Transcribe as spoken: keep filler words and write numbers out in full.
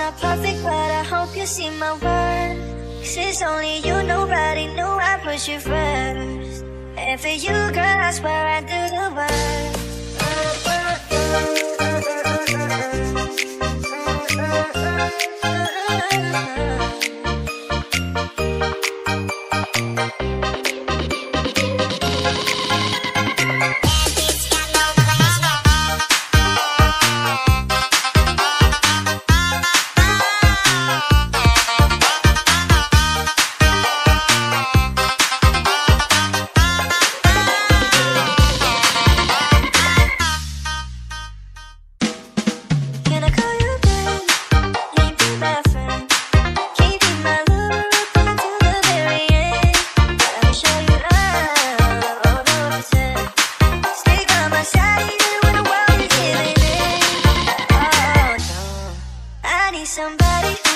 not perfect, but I hope you see my worth. 'Cause it's only you, nobody knew I put you first. And for you, girl, I swear I do the work. Somebody